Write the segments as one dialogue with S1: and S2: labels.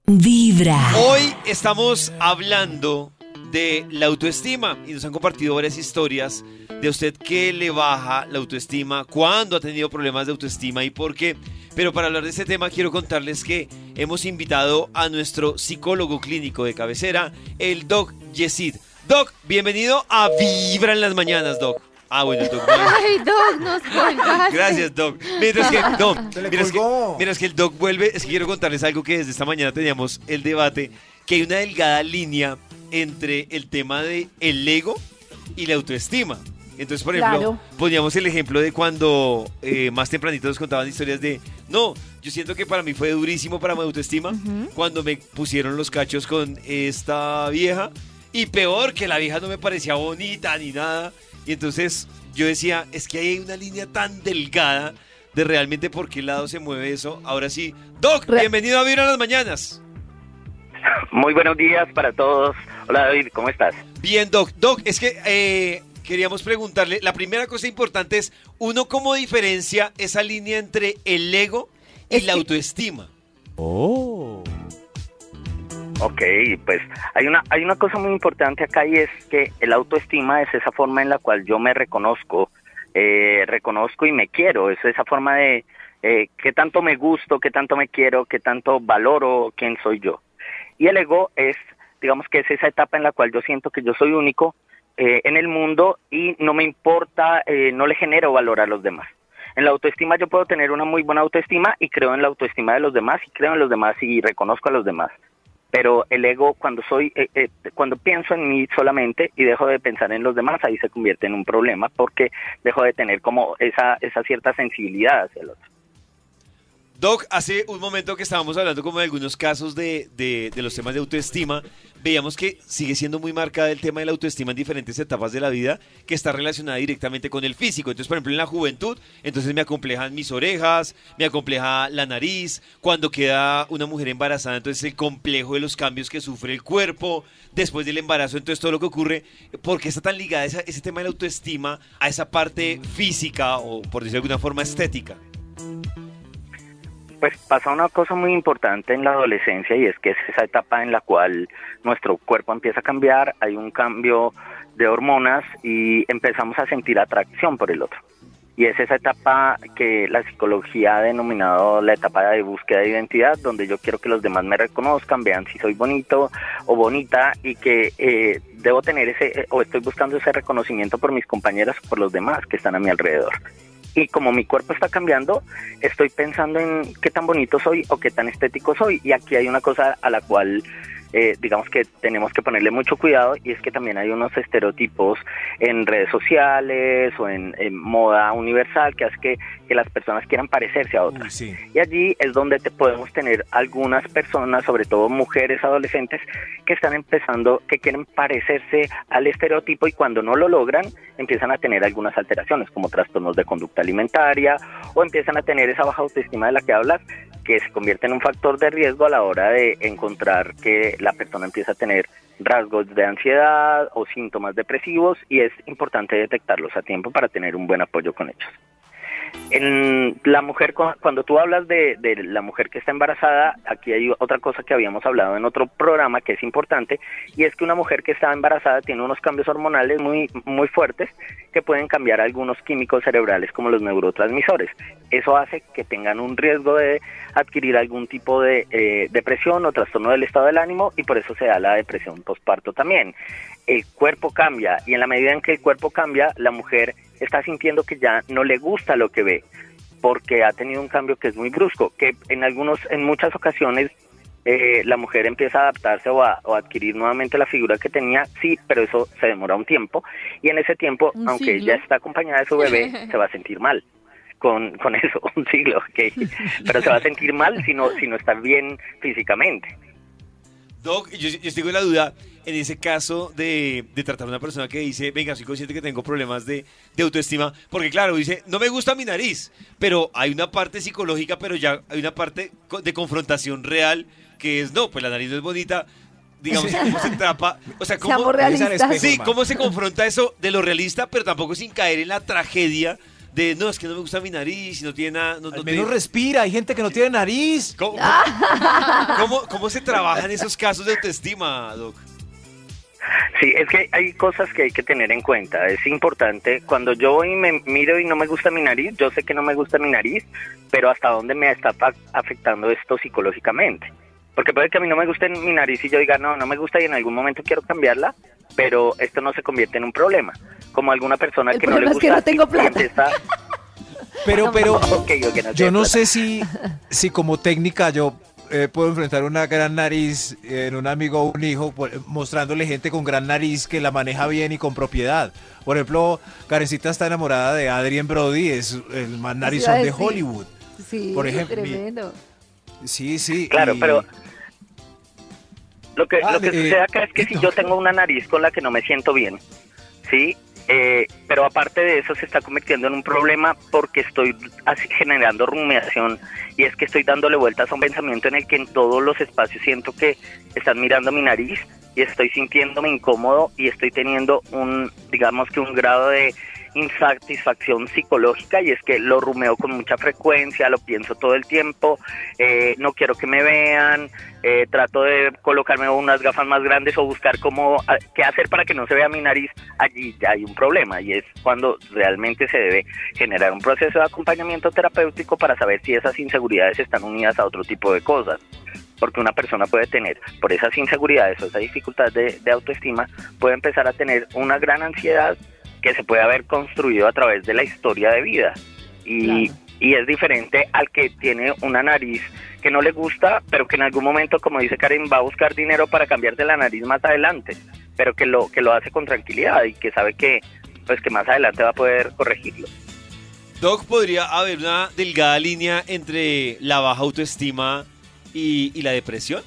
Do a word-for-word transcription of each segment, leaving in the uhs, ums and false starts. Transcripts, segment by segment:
S1: Vibra.
S2: Hoy estamos hablando de la autoestima y nos han compartido varias historias de usted que le baja la autoestima, cuándo ha tenido problemas de autoestima y por qué. Pero para hablar de este tema quiero contarles que hemos invitado a nuestro psicólogo clínico de cabecera, el Doc Yesid. Doc, bienvenido a Vibra en las mañanas, Doc. Ah, bueno, el Doc. No.
S3: Ay, Doc, nos colgaste.
S2: Gracias, Doc. Mientras que, no,
S4: Se le
S2: mientras que,
S4: colgó.
S2: mientras que el Doc vuelve, es que quiero contarles algo que desde esta mañana teníamos el debate, que hay una delgada línea entre el tema de el ego y la autoestima. Entonces, por ejemplo,
S3: Claro.
S2: poníamos el ejemplo de cuando eh, más tempranito nos contaban historias de, no, yo siento que para mí fue durísimo para mi autoestima cuando me pusieron los cachos con esta vieja y peor que la vieja no me parecía bonita ni nada. Y entonces yo decía, es que ahí hay una línea tan delgada de realmente por qué lado se mueve eso. Ahora sí, Doc,
S3: Re-
S2: bienvenido a Vibra en las mañanas.
S5: Muy buenos días para todos. Hola David, ¿cómo estás?
S2: Bien, Doc. Doc, es que eh, queríamos preguntarle, la primera cosa importante es, uno cómo diferencia esa línea entre el ego y
S3: Es
S2: la
S3: que-
S2: autoestima.
S5: Ok, pues hay una, hay una cosa muy importante acá y es que el autoestima es esa forma en la cual yo me reconozco, eh, reconozco y me quiero, es esa forma de eh, qué tanto me gusto, qué tanto me quiero, qué tanto valoro quién soy yo. Y el ego es, digamos que es esa etapa en la cual yo siento que yo soy único eh, en el mundo y no me importa, eh, no le genero valor a los demás. En la autoestima yo puedo tener una muy buena autoestima y creo en la autoestima de los demás y creo en los demás y reconozco a los demás. Pero el ego, cuando soy, eh, eh, cuando pienso en mí solamente y dejo de pensar en los demás, ahí se convierte en un problema porque dejo de tener como esa, esa cierta sensibilidad hacia el otro.
S2: Doc, hace un momento que estábamos hablando como de algunos casos de, de, de los temas de autoestima, veíamos que sigue siendo muy marcada el tema de la autoestima en diferentes etapas de la vida, que está relacionada directamente con el físico. Entonces, por ejemplo, en la juventud, entonces me acomplejan mis orejas, me acompleja la nariz. Cuando queda una mujer embarazada, entonces el complejo de los cambios que sufre el cuerpo. Después del embarazo, entonces todo lo que ocurre. ¿Por qué está tan ligada esa, ese tema de la autoestima a esa parte física o, por decirlo de alguna forma, estética?
S5: Pues pasa una cosa muy importante en la adolescencia y es que es esa etapa en la cual nuestro cuerpo empieza a cambiar, hay un cambio de hormonas y empezamos a sentir atracción por el otro. Y es esa etapa que la psicología ha denominado la etapa de búsqueda de identidad, donde yo quiero que los demás me reconozcan, vean si soy bonito o bonita y que eh, debo tener ese, o estoy buscando ese reconocimiento por mis compañeras o por los demás que están a mi alrededor. Y como mi cuerpo está cambiando, estoy pensando en qué tan bonito soy o qué tan estético soy. Y aquí hay una cosa a la cual, eh, digamos que tenemos que ponerle mucho cuidado, y es que también hay unos estereotipos en redes sociales o en, en moda universal que hace que, que las personas quieran parecerse a otras.
S4: Uy, sí.
S5: Y allí es donde te podemos tener algunas personas, sobre todo mujeres adolescentes, que están empezando, que quieren parecerse al estereotipo y cuando no lo logran, empiezan a tener algunas alteraciones como trastornos de conducta alimentaria o empiezan a tener esa baja autoestima de la que hablas, que se convierte en un factor de riesgo a la hora de encontrar que la persona empieza a tener rasgos de ansiedad o síntomas depresivos y es importante detectarlos a tiempo para tener un buen apoyo con ellos. En la mujer, cuando tú hablas de, de la mujer que está embarazada, aquí hay otra cosa que habíamos hablado en otro programa que es importante, y es que una mujer que está embarazada tiene unos cambios hormonales muy, muy fuertes que pueden cambiar algunos químicos cerebrales como los neurotransmisores. Eso hace que tengan un riesgo de adquirir algún tipo de eh, depresión o trastorno del estado del ánimo y por eso se da la depresión postparto también. El cuerpo cambia y en la medida en que el cuerpo cambia, la mujer está sintiendo que ya no le gusta lo que ve porque ha tenido un cambio que es muy brusco, que en algunos, en muchas ocasiones eh, la mujer empieza a adaptarse o a, o a adquirir nuevamente la figura que tenía, sí, pero eso se demora un tiempo y en ese tiempo,
S3: ¿Un
S5: aunque
S3: siglo?
S5: ella está acompañada de su bebé, se va a sentir mal. Con, con eso, un siglo, ok. Pero se va a sentir mal si no, si no está bien físicamente.
S2: Doc, yo, yo estoy con la duda en ese caso de, de tratar a una persona que dice, venga, soy consciente que tengo problemas de, de autoestima, porque claro, dice, no me gusta mi nariz, pero hay una parte psicológica, pero ya hay una parte co- de confrontación real, que es, no, pues la nariz no es bonita, digamos, cómo se trapa, o sea, cómo,
S3: Seamos
S4: Revisa el
S3: realistas.
S4: espejo.
S2: sí, cómo se confronta eso de lo realista, pero tampoco sin caer en la tragedia de no, es que no me gusta mi nariz y no tiene nada. No,
S1: Al
S2: no
S1: menos
S2: tiene-
S1: respira, hay gente que no tiene nariz.
S2: ¿Cómo, cómo, cómo se trabajan esos casos de autoestima, Doc?
S5: Sí, es que hay cosas que hay que tener en cuenta. Es importante, cuando yo voy y me miro y no me gusta mi nariz, yo sé que no me gusta mi nariz, pero hasta dónde me está fa- afectando esto psicológicamente. Porque puede que a mí no me guste mi nariz y yo diga, no, no me gusta y en algún momento quiero cambiarla, pero esto no se convierte en un problema. Como alguna persona
S3: El
S5: que no le
S3: problema es
S5: gusta
S3: que no tengo
S5: y
S3: plata.
S5: empieza,
S1: Pero, pero,
S5: ok, yo que no
S1: yo
S5: tengo
S1: no
S5: plata.
S1: sé si, si como técnica yo eh, puedo enfrentar una gran nariz en un amigo o un hijo, por- mostrándole gente con gran nariz que la maneja bien y con propiedad. Por ejemplo, Karencita está enamorada de Adrien Brody, es el más narizón de
S3: decir.
S1: Hollywood.
S3: Sí,
S1: Por ejemplo, mi-
S3: tremendo.
S1: Sí, sí.
S5: Claro,
S1: y-
S5: pero lo que,
S1: Ah,
S5: lo que
S1: eh,
S5: sucede acá es que si yo tengo una nariz con la que no me siento bien, ¿sí? Eh, pero aparte de eso se está convirtiendo en un problema porque estoy así generando rumiación y es que estoy dándole vueltas a un pensamiento en el que en todos los espacios siento que están mirando mi nariz y estoy sintiéndome incómodo y estoy teniendo un, digamos que un grado de insatisfacción psicológica y es que lo rumeo con mucha frecuencia, lo pienso todo el tiempo, eh, no quiero que me vean, eh, trato de colocarme unas gafas más grandes o buscar cómo, a- qué hacer para que no se vea mi nariz, allí ya hay un problema y es cuando realmente se debe generar un proceso de acompañamiento terapéutico para saber si esas inseguridades están unidas a otro tipo de cosas. Porque una persona puede tener, por esas inseguridades o esa dificultad de, de autoestima, puede empezar a tener una gran ansiedad que se puede haber construido a través de la historia de vida. Y,
S3: Claro.
S5: y es diferente al que tiene una nariz que no le gusta, pero que en algún momento, como dice Karen, va a buscar dinero para cambiarse la nariz más adelante, pero que lo, que lo hace con tranquilidad y que sabe que, pues, que más adelante va a poder corregirlo.
S2: Doc, ¿podría haber una delgada línea entre la baja autoestima y, y la depresión?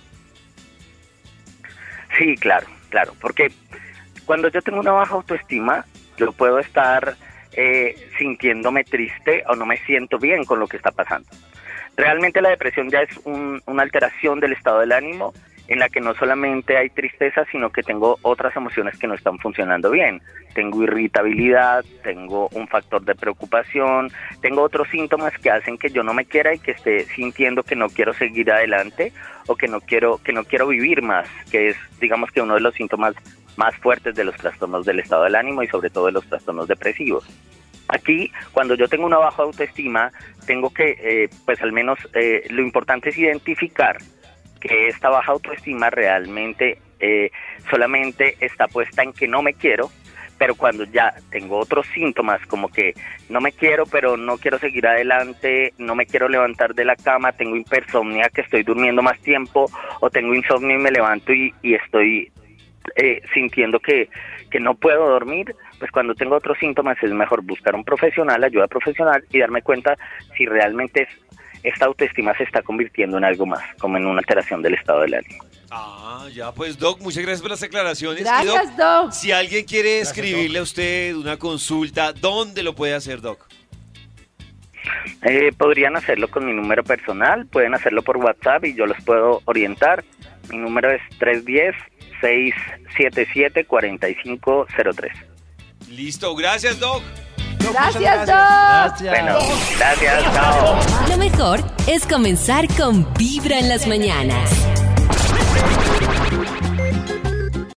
S5: Sí, claro, claro, porque cuando yo tengo una baja autoestima, yo puedo estar eh, sintiéndome triste o no me siento bien con lo que está pasando. Realmente la depresión ya es un- una alteración del estado del ánimo en la que no solamente hay tristeza, sino que tengo otras emociones que no están funcionando bien. Tengo irritabilidad, tengo un factor de preocupación, tengo otros síntomas que hacen que yo no me quiera y que esté sintiendo que no quiero seguir adelante o que no quiero, que no quiero vivir más, que es, digamos que uno de los síntomas más fuertes de los trastornos del estado del ánimo y sobre todo de los trastornos depresivos. Aquí, cuando yo tengo una baja autoestima, tengo que, eh, pues al menos, eh, lo importante es identificar que esta baja autoestima realmente eh, solamente está puesta en que no me quiero, pero cuando ya tengo otros síntomas como que no me quiero, pero no quiero seguir adelante, no me quiero levantar de la cama, tengo hipersomnia, que estoy durmiendo más tiempo, o tengo insomnio y me levanto y, y estoy eh, sintiendo que, que no puedo dormir, pues cuando tengo otros síntomas es mejor buscar un profesional, ayuda profesional y darme cuenta si realmente es, esta autoestima se está convirtiendo en algo más, como en una alteración del estado del ánimo.
S2: Ah, ya, pues Doc, muchas gracias por las aclaraciones. Y,
S3: Gracias, Doc.
S2: Si alguien quiere
S1: Gracias,
S2: escribirle a usted una consulta, ¿dónde lo puede hacer, Doc?
S5: Eh, podrían hacerlo con mi número personal, pueden hacerlo por WhatsApp y yo los puedo orientar. Mi número es tres uno cero, seis siete siete, cuatro cinco cero tres.
S2: Listo, gracias, Doc.
S1: Doc, muchas
S3: Gracias,
S1: gracias.
S3: Doc.
S5: Bueno, gracias, chao.
S4: Lo mejor es comenzar con Vibra en las mañanas.